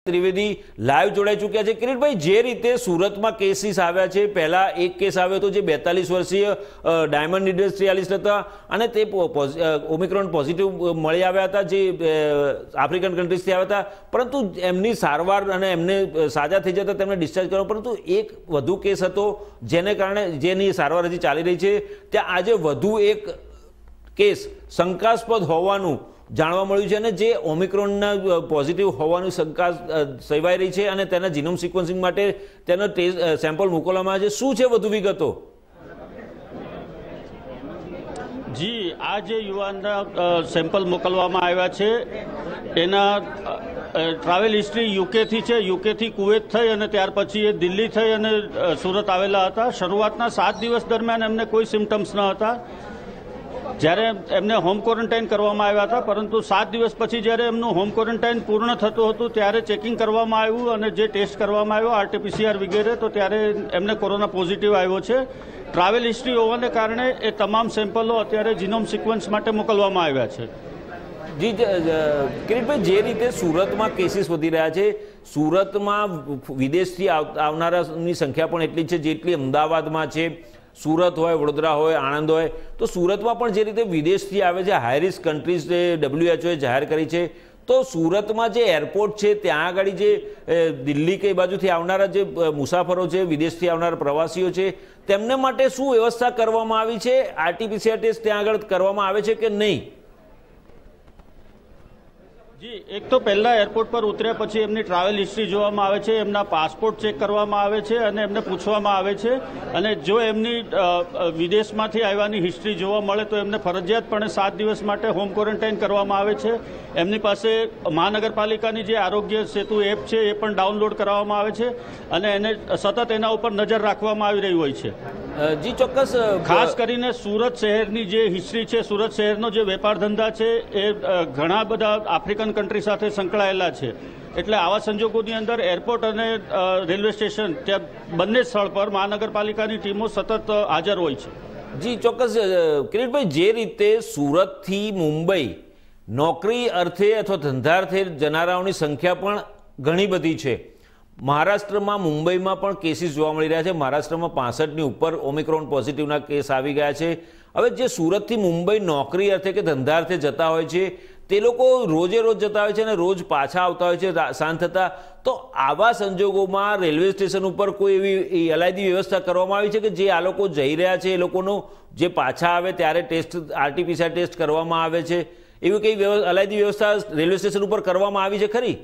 Trivedi live જોડાઈ ચૂક્યા છે। કિરીટભાઈ, જે રીતે સુરતમાં કેસીસ આવ્યા છે, પહેલા એક કેસ આવ્યો હતો જે 42 વર્ષીય ડાયમંડ ઇન્ડસ્ટ્રીયાલિસ્ટ હતા અને તે ઓમિક્રોન પોઝિટિવ મળી આવ્યા હતા, જે આફ્રિકન કન્ટ્રીઝથી આવ્યા હતા, પરંતુ એમની સારવાર અને એમને સાજા થઈ જતા તેમને ડિસ્ચાર્જ કરવા, પરંતુ એક વધુ કેસ હતો જેને કારણે જેની સારવાર હજી ચાલી રહી છે। ત્યાં આજે વધુ એક કેસ શંકાસ્પદ હોવાનું જાણવા મળ્યું છે અને જે ઓમિક્રોનના પોઝિટિવ હોવાની શંકા સેવાઈ રહી છે અને તેના જીનોમ સિક્વન્સિંગ માટે તેનો સેમ્પલ મોકલવામાં આવે છે। શું છે વધુ વિગતો? જી, આ જે યુવાનના સેમ્પલ મોકલવામાં આવ્યા છે એના ટ્રાવેલ હિસ્ટ્રી યુકેથી છે, યુકેથી કુવેત થઈ અને ત્યાર પછી એ દિલ્હી થઈ અને સુરત આવેલા હતા। શરૂઆતના 7 દિવસ દરમિયાન એમને કોઈ સિમ્ટમ્સ ન હતા જ્યારે એમને હોમ ક્વોરન્ટાઇન કરવામાં આવ્યા હતા, પરંતુ 7 દિવસ પછી જ્યારે એમનું હોમ ક્વોરન્ટાઇન પૂર્ણ થતું હતું ત્યારે ચેકિંગ કરવામાં આવ્યું અને જે ટેસ્ટ કરવામાં આવ્યો RT-PCR વગેરે, તો ત્યારે એમને કોરોના પોઝિટિવ આવ્યો છે। ટ્રાવેલ હિસ્ટ્રી હોવાને કારણે એ તમામ સેમ્પલો અત્યારે જીનોમ સિક્વન્સ માટે મોકલવામાં આવ્યા છે। જી કિરીટભાઈ, જે રીતે સુરતમાં કેસીસ વધી રહ્યા છે, સુરતમાં વિદેશથી આવનારાની સંખ્યા પણ એટલી છે જેટલી અમદાવાદમાં છે। સુરત હોય, વડોદરા હોય, આણંદ હોય, તો સુરતમાં પણ જે રીતે વિદેશથી આવે છે, હાઈ રિસ્ક કન્ટ્રીઝ WHO જાહેર કરી છે, તો સુરતમાં જે એરપોર્ટ છે ત્યાં આગળ જે દિલ્હી કે બાજુથી આવનારા જે મુસાફરો છે, વિદેશથી આવનારા પ્રવાસીઓ છે, તેમને માટે શું વ્યવસ્થા કરવામાં આવી છે? RT-PCR ટેસ્ટ ત્યાં આગળ કરવામાં આવે છે કે નહીં? જી, એક તો પહેલા એરપોર્ટ પર ઉતર્યા પછી એમની ટ્રાવેલ હિસ્ટ્રી જોવામાં આવે છે, એમના પાસપોર્ટ ચેક કરવામાં આવે છે અને એમને પૂછવામાં આવે છે, અને જો એમની વિદેશમાંથી આવવાની હિસ્ટ્રી જોવા મળે તો એમને ફરજિયાતપણે 7 દિવસ માટે હોમ ક્વોરન્ટાઇન કરવામાં આવે છે। એમની પાસે મહાનગરપાલિકાની જે આરોગ્ય સેતુ એપ છે એ પણ ડાઉનલોડ કરાવવામાં આવે છે અને એને સતત એના ઉપર નજર રાખવામાં આવી રહી હોય છે। જી ચોક્કસ, ખાસ કરીને સુરત શહેરની જે હિસ્ટ્રી છે, સુરત શહેરનો જે વેપાર ધંધા છે એ ઘણા બધા આફ્રિકન કન્ટ્રી સાથે સંકળાયેલા છે, એટલે આવા સંજોગોની અંદર એરપોર્ટ અને રેલવે સ્ટેશન ત્યાં બંને સ્થળ પર મહાનગરપાલિકાની ટીમો સતત હાજર હોય છે। જી ચોક્કસ કિરીટભાઈ, જે રીતે સુરતથી મુંબઈ નોકરી અર્થે અથવા ધંધાર્થે જનારાઓની સંખ્યા પણ ઘણી બધી છે। મહારાષ્ટ્રમાં, મુંબઈમાં પણ કેસીસ જોવા મળી રહ્યા છે। મહારાષ્ટ્રમાં 65ની ઉપર ઓમિક્રોન પોઝિટિવના કેસ આવી ગયા છે। હવે જે સુરતથી મુંબઈ નોકરી અર્થે કે ધંધાર્થે જતા હોય છે તે લોકો રોજે રોજ જતા હોય છે અને રોજ પાછા આવતા હોય છે સાંજ થતાં, તો આવા સંજોગોમાં રેલવે સ્ટેશન ઉપર કોઈ એવી અલાયદી વ્યવસ્થા કરવામાં આવી છે કે જે આ લોકો જઈ રહ્યા છે એ લોકોનું જે પાછા આવે ત્યારે ટેસ્ટ RT-PCR ટેસ્ટ કરવામાં આવે છે, એવી કઈ અલાયદી વ્યવસ્થા રેલવે સ્ટેશન ઉપર કરવામાં આવી છે ખરી?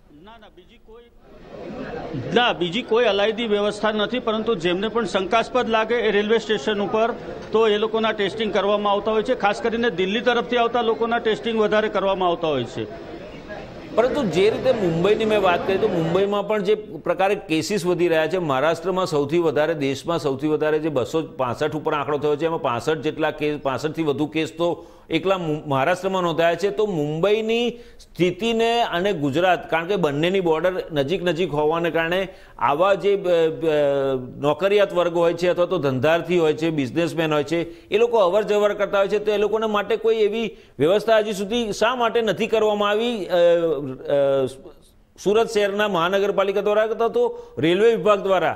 ના, બીજી કોઈ અલાયદી વ્યવસ્થા નથી, પરંતુ જેમને પણ શંકાસ્પદ લાગે એ રેલવે સ્ટેશન ઉપર તો એ લોકોના ટેસ્ટિંગ કરવામાં આવતા હોય છે। ખાસ કરીને દિલ્હી તરફથી આવતા લોકોના ટેસ્ટિંગ વધારે કરવામાં આવતા હોય છે। પરંતુ જે રીતે મુંબઈની મેં વાત કરી તો મુંબઈમાં પણ જે પ્રકારે કેસીસ વધી રહ્યા છે, મહારાષ્ટ્રમાં સૌથી વધારે, દેશમાં સૌથી વધારે જે 265 ઉપર આંકડો થયો છે, એમાં 65 જેટલા કેસ, 65થી વધુ કેસ તો એકલા મહારાષ્ટ્રમાં નોંધાયા છે। તો મુંબઈની સ્થિતિને અને ગુજરાત, કારણ કે બંનેની બોર્ડર નજીક હોવાને કારણે આવા જે નોકરિયાત વર્ગ હોય છે અથવા તો ધંધાર્થી હોય છે, બિઝનેસમેન હોય છે, એ લોકો અવર જવર કરતા હોય છે, તો એ લોકોને માટે કોઈ એવી વ્યવસ્થા હજી સુધી શા માટે નથી કરવામાં આવી સુરત શહેરના મહાનગરપાલિકા દ્વારા અથવા તો રેલવે વિભાગ દ્વારા?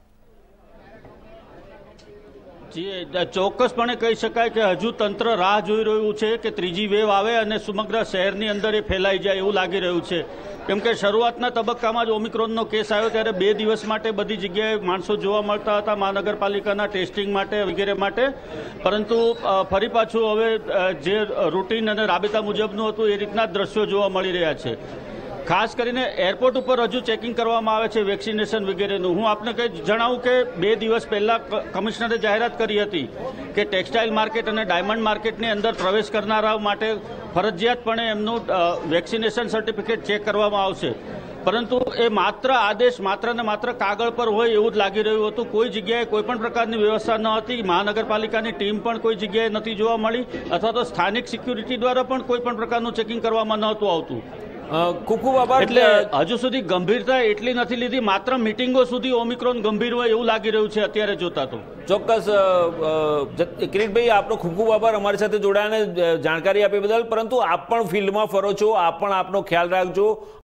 ચોક્કસપણે કહી શકાય કે હજુ તંત્ર રાહ જોઈ રહ્યું છે કે ત્રીજી વેવ આવે અને સમગ્ર શહેરની અંદર એ ફેલાઈ જાય એવું લાગી રહ્યું છે, કેમ કે શરૂઆતના તબક્કામાં જ ઓમિક્રોનનો કેસ આવ્યો ત્યારે 2 દિવસ માટે બધી જગ્યાએ માણસો જોવા મળતા હતા મહાનગરપાલિકાના ટેસ્ટિંગ માટે વગેરે માટે, પરંતુ ફરી પાછું હવે જે રૂટીન અને રાબેતા મુજબનું હતું એ રીતના જ દ્રશ્યો જોવા મળી રહ્યા છે। ખાસ કરીને એરપોર્ટ ઉપર હજુ ચેકિંગ કરવામાં આવે છે વેક્સિનેશન વગેરેનું। હું આપને કંઈ જણાવું કે 2 દિવસ પહેલાં કમિશનરે જાહેરાત કરી હતી કે ટેક્સટાઇલ માર્કેટ અને ડાયમંડ માર્કેટની અંદર પ્રવેશ કરનારાઓ માટે ફરજિયાતપણે એમનું વેક્સિનેશન સર્ટિફિકેટ ચેક કરવામાં આવશે, પરંતુ એ આદેશ માત્ર ને માત્ર કાગળ પર હોય એવું જ લાગી રહ્યું હતું। કોઈ જગ્યાએ કોઈ પણ પ્રકારની વ્યવસ્થા ન હતી, મહાનગરપાલિકાની ટીમ પણ કોઈ જગ્યાએ નથી જોવા મળી, અથવા તો સ્થાનિક સિક્યુરિટી દ્વારા પણ કોઈ પણ પ્રકારનું ચેકિંગ કરવામાં નહોતું આવતું। ખૂબ ખૂબ આભાર। એટલે હજુ સુધી ગંભીરતા એટલી નથી લીધી, માત્ર મીટિંગો સુધી ઓમિક્રોન ગંભીર હોય એવું લાગી રહ્યું છે અત્યારે જોતા તો। ચોક્કસ કિરીટભાઈ, આપનો ખૂબ ખૂબ આભાર અમારી સાથે જોડાયાને જાણકારી આપી બદલ, પરંતુ આપ પણ ફિલ્ડમાં ફરો છો, આપ પણ આપનો ખ્યાલ રાખજો।